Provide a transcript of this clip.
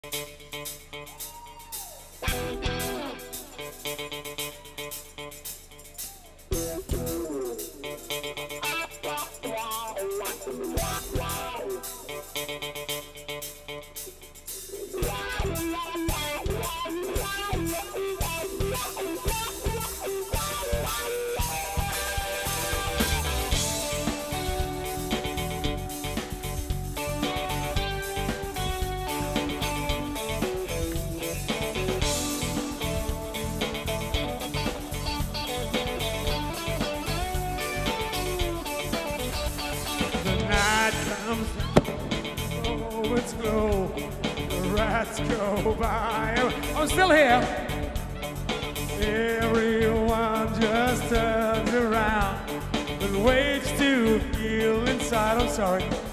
Go by. I'm still here. Everyone just turns around and waits to feel inside. I'm sorry.